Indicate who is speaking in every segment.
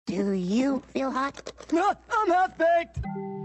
Speaker 1: Do you feel hot?
Speaker 2: No, I'm half-baked.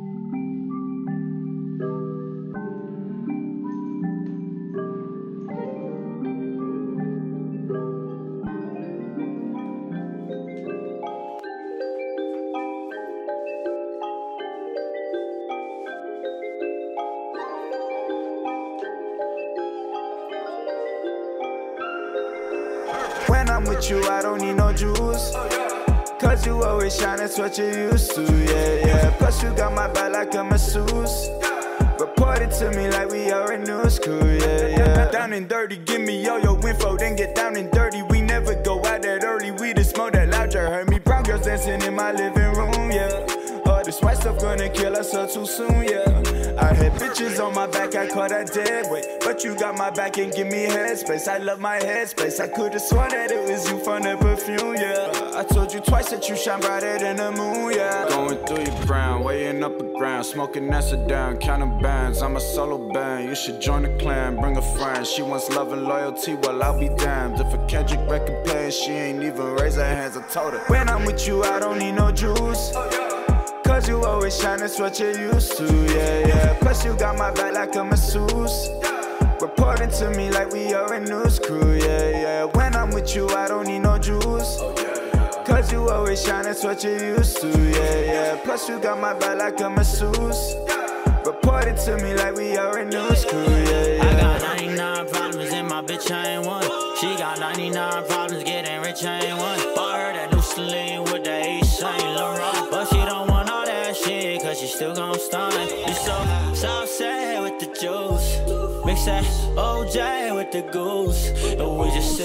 Speaker 3: When I'm with you, I don't need no juice. Cause you always shine, that's what you used to, yeah, yeah. Plus you got my back like a masseuse. Report it to me like we are a news crew, yeah, yeah. Down and dirty, give me all your info, then get down and dirty. We never go out that early, we just smoke that loud, you heard me. Brown girls dancing in my living room, yeah. This white stuff gonna kill us all too soon, yeah. I had bitches on my back, I caught that dead weight. But you got my back and give me headspace. I love my headspace. I could've sworn that it was you from the perfume, yeah. I told you twice that you shine brighter than the moon, yeah. Going through your brown, weighing up a ground, smoking acid down, counting bands. I'm a solo band, you should join the clan, bring a friend. She wants love and loyalty, well I'll be damned. If a Kendrick record plays, she ain't even raise her hands. I told her, when I'm with you, I don't need no juice. Cause you always shine, that's what you used to, yeah, yeah. Plus you got my back like a masseuse. Reporting to me like we are a news crew, yeah, yeah. When I'm with you, I don't need no juice. Cause you always shine, that's what you used to, yeah, yeah. Plus you got my back like a masseuse. Reporting to me like we are a news crew, yeah, yeah.
Speaker 4: I got 99 problems and my bitch I ain't one. She got 99 problems, getting rich I ain't one. Bought her that new Celine with the East Saint Laurent, but she don't want all that shit cause she still gon' stun. You so Southside with the juice, mix that OJ with the goose, and we just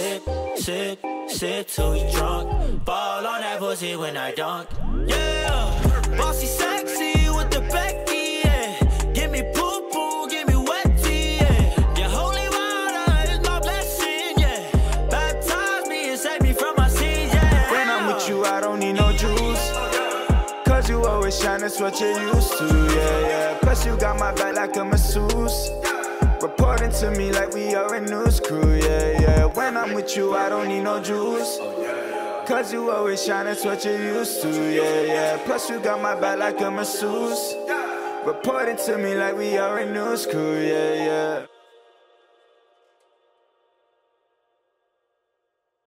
Speaker 4: sip till we drunk. Fall on that pussy when I dunk. Yeah, bossy sexy with the Becky, yeah. Give me poo-poo, give me wetty, yeah. Your holy water is my blessing, yeah. Baptize me and save me from my sins, yeah.
Speaker 3: When I'm with you, I don't need no juice. Cause you always shine, that's what you used to, yeah, yeah. Plus you got my back like a masseuse. Reporting to me like we are a news crew, yeah, yeah. When I'm with you, I don't need no juice. Cause you always shine, that's what you used to, yeah, yeah. Plus you got my back like a masseuse. Reporting to me like we are a news crew, yeah, yeah.